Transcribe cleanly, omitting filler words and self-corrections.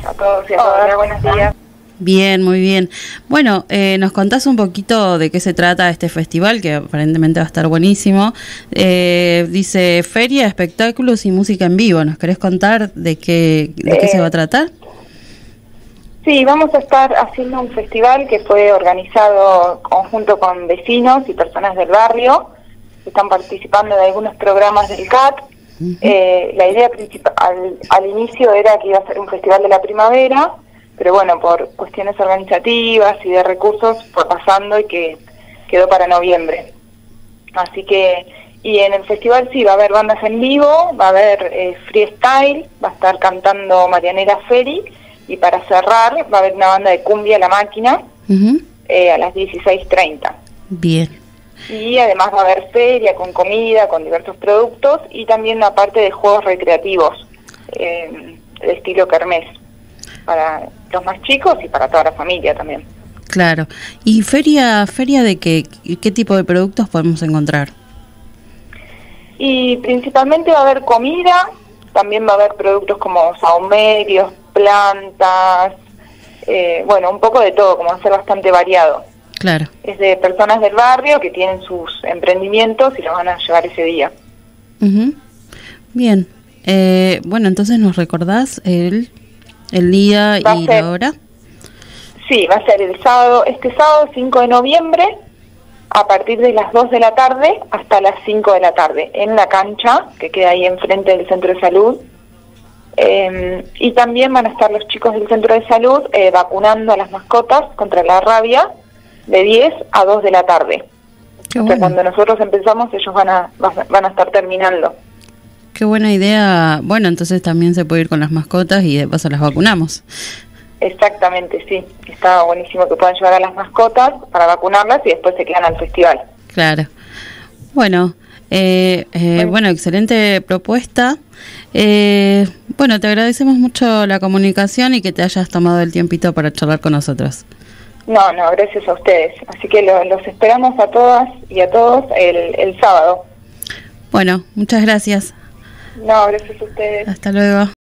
a todos y a todas. Hola, buenos días. Bien, muy bien. Bueno, nos contás un poquito de qué se trata este festival, que aparentemente va a estar buenísimo. Dice Feria, Espectáculos y Música en Vivo. ¿Nos querés contar de qué se va a tratar? Sí, vamos a estar haciendo un festival que fue organizado conjunto con vecinos y personas del barrio que están participando de algunos programas del CAT. La idea principal al inicio era que iba a ser un festival de la primavera, pero bueno, por cuestiones organizativas y de recursos fue pasando y que quedó para noviembre. Así que, y en el festival sí, va a haber bandas en vivo, va a haber freestyle, va a estar cantando Marianela Ferri, y para cerrar va a haber una banda de cumbia La Máquina a las 16:30. Bien. Y además va a haber feria con comida, con diversos productos y también una parte de juegos recreativos de estilo kermés para los más chicos y para toda la familia también. Claro. ¿Y feria de qué tipo de productos podemos encontrar? Y principalmente va a haber comida, también va a haber productos como sahumerios, plantas, bueno, un poco de todo, como va a ser bastante variado. Claro. Es de personas del barrio que tienen sus emprendimientos y los van a llevar ese día. Bien. Bueno, entonces nos recordás el día y la hora. Sí, va a ser este sábado 5 de noviembre, a partir de las 2 de la tarde hasta las 5 de la tarde, en la cancha que queda ahí enfrente del centro de salud. Y también van a estar los chicos del centro de salud vacunando a las mascotas contra la rabia de 10 a 2 de la tarde. Qué o sea, cuando nosotros empezamos, ellos van a estar terminando. Qué buena idea. Bueno, entonces también se puede ir con las mascotas y de paso las vacunamos. Exactamente, sí. Está buenísimo que puedan llevar a las mascotas para vacunarlas y después se quedan al festival. Claro. Bueno, bueno, excelente propuesta. Bueno, te agradecemos mucho la comunicación y que te hayas tomado el tiempito para charlar con nosotros. No, gracias a ustedes. Así que los esperamos a todas y a todos el sábado. Bueno, muchas gracias. No, gracias a ustedes. Hasta luego.